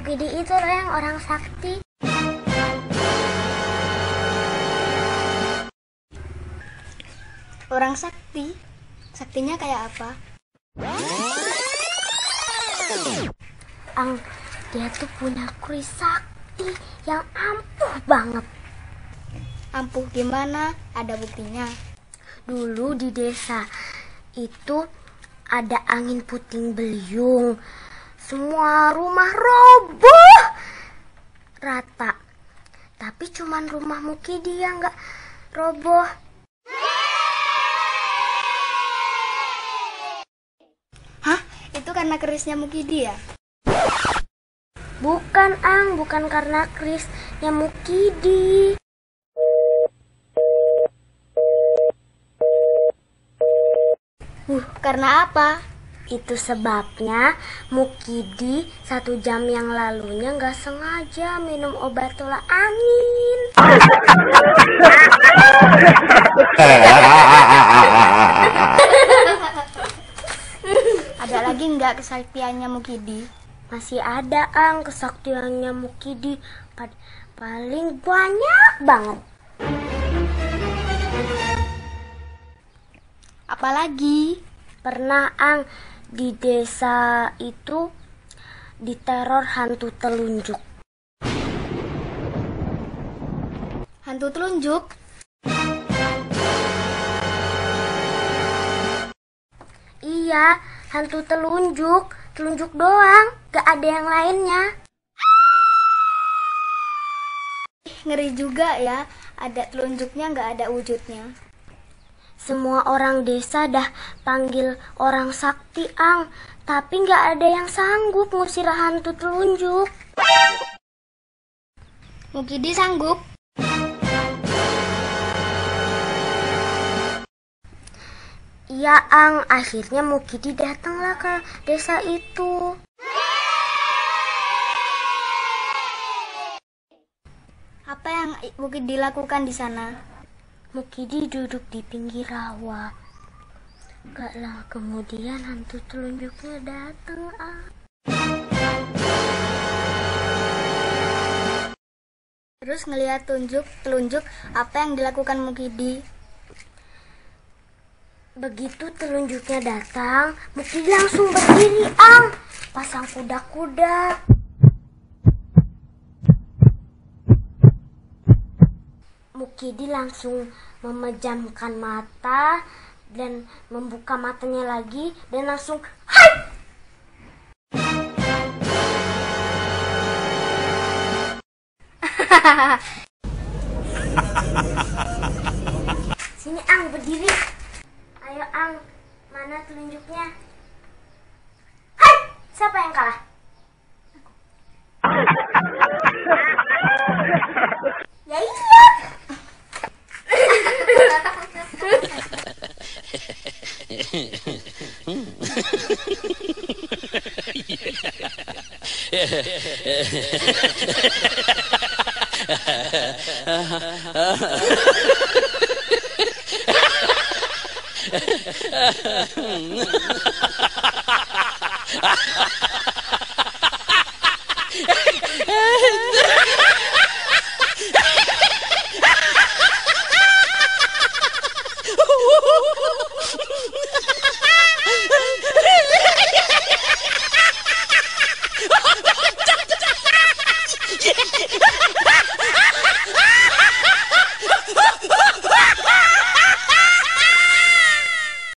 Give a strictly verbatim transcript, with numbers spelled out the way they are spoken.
Mukidi itu loh yang orang sakti. Orang sakti? Saktinya kayak apa? Ang, dia tuh punya kris sakti yang ampuh banget. Ampuh gimana? Ada buktinya? Dulu di desa itu ada angin puting beliung. Semua rumah roboh rata. Tapi cuman rumah Mukidi yang gak roboh. Hah? Itu karena kerisnya Mukidi ya? Bukan, Ang, bukan karena kerisnya Mukidi. Uh, karena apa? Itu sebabnya Mukidi satu jam yang lalunya nggak sengaja minum obat tolak angin. Ada lagi nggak kesaktiannya Mukidi? Masih ada, Ang, kesaktiannya Mukidi. Pad- paling banyak banget. Apalagi? Pernah, Ang, di desa itu diteror hantu telunjuk. Hantu telunjuk? Iya, hantu telunjuk. Telunjuk doang, gak ada yang lainnya. Ngeri juga ya, ada telunjuknya nggak ada wujudnya. Semua orang desa dah panggil orang sakti, Ang. Tapi gak ada yang sanggup ngusir hantu telunjuk. Mukidi sanggup? Iya, Ang, akhirnya Mukidi datanglah ke desa itu. Apa yang Mukidi lakukan di sana? Mukidi duduk di pinggir rawa. Gak lama kemudian hantu telunjuknya datang, Ang. Terus ngelihat tunjuk telunjuk, apa yang dilakukan Mukidi? Begitu telunjuknya datang, Mukidi langsung berdiri, Ang. Pasang kuda-kuda. Mukidi langsung memejamkan mata dan membuka matanya lagi dan langsung hai! Sini, Ang, berdiri. Ayo, Ang, mana telunjuknya? Hai! Siapa yang kalah? Ya iya. Ha ha ha ha.